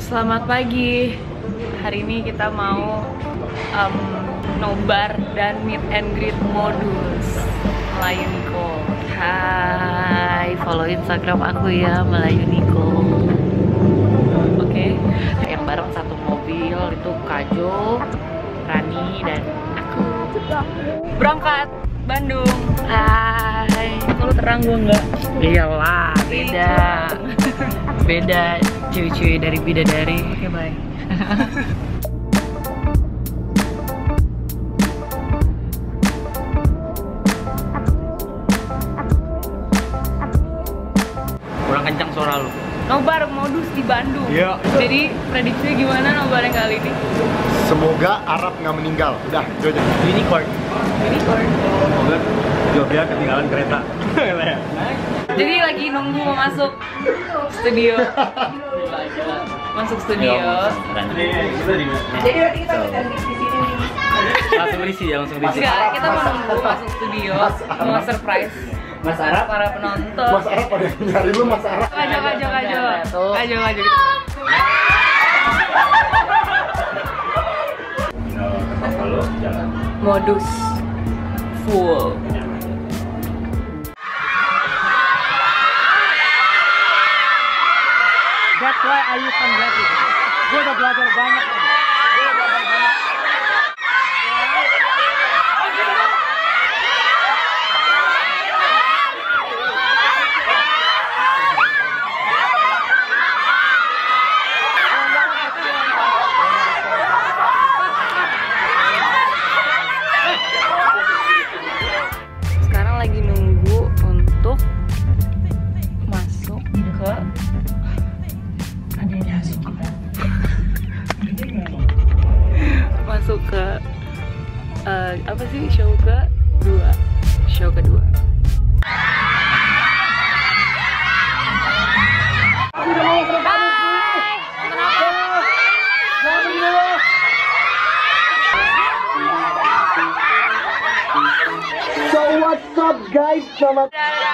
Selamat pagi. Hari ini kita mau nobar dan meet and greet modus Melayu Niko. Hai, follow Instagram aku ya, Melayu Niko. Oke, yang bareng satu mobil itu Kajo, Rani dan aku. Berangkat Bandung. Hai. Kalau terang gua enggak? Iyalah, beda. Beda cuy-cuy dari bidadari. Oke, bye. Kurang kencang suara lu. Nobar modus di Bandung. Iya. Jadi prediksinya gimana nobarnya kali ini? Semoga Arab nggak meninggal. Udah, itu aja. Unicorn. Unicorn. Semoga Jovia ketinggalan kereta. Jadi lagi nunggu mau masuk studio. Masuk studio. Jadi kita di sini. Langsung berisi ya, langsung berisi. Enggak, kita mau nunggu masuk studio. Mau surprise Mas Arab. para penonton. Mas Arab pada nyari lu, Mas Arab. Kajo. Kalau jalan. Modus full. That's why I use sunglasses. Gue udah belajar banyak. Sekarang lagi nunggu untuk masuk ke apa sih show kedua. So what's up guys? Selamat.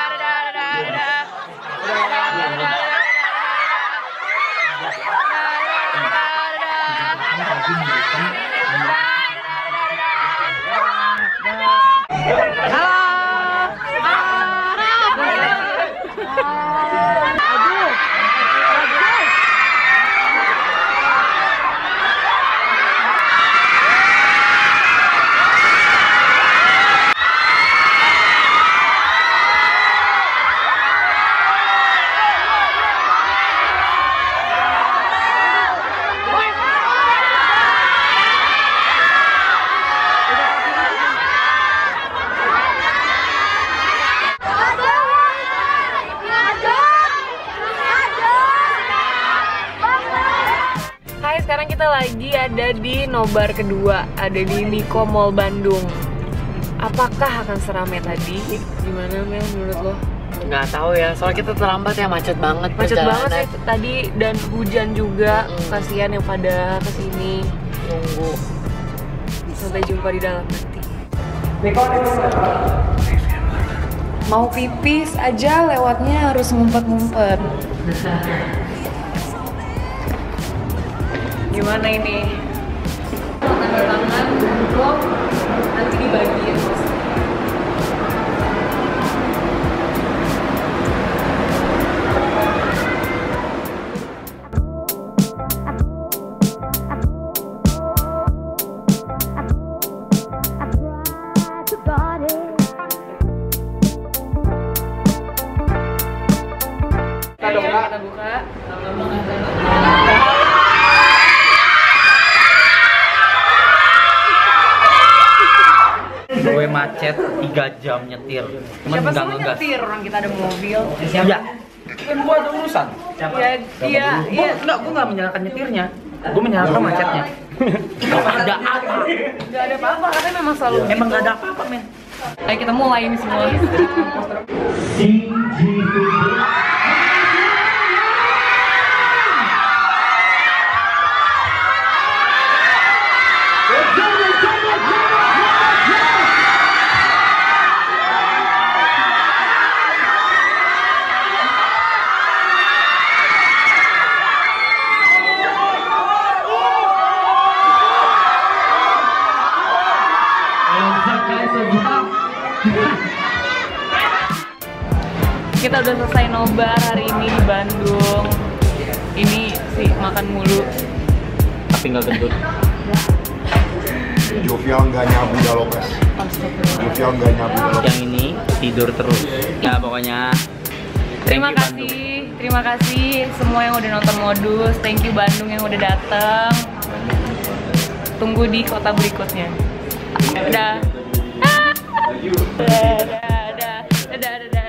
Sekarang kita lagi ada di nobar kedua, ada di Niko Mall Bandung. Apakah akan seramai tadi? Gimana Mel menurut lo? Nggak tahu ya, soalnya kita terlambat ya, macet banget. Macet banget sih tadi dan hujan juga. Kasihan yang pada kesini Nunggu. Sampai jumpa di dalam nanti. Mau pipis aja lewatnya harus ngumpet-ngumpet. Gimana ini? Tanda tangan, blok, nanti dibagiin. Kita buka. Gue macet 3 jam nyetir. Cuman Siapa nggak suruh ngegas. nyetir? Orang kita ada mobil. Ya. Kan gue ada urusan. Iya. Gue nggak menyalahkan nyetirnya. Gue menyalahkan macetnya. Gak ada apa. Gak ada apa-apa, katanya memang selalu Emang gitu. gak ada apa-apa, men. Ayo kita mulai ini semua. Kita udah selesai nobar hari ini di Bandung. Ini sih makan mulu. Tapi nggak gendut. Jovial nggak nyabu dalokes. Jovial nggak nyabu dalokes. Yang ini tidur terus. Ya pokoknya. Terima kasih semua yang udah nonton Modus. Thank you Bandung yang udah datang. Tunggu di kota berikutnya. Dadah. Dadah. Dadah. Dadah.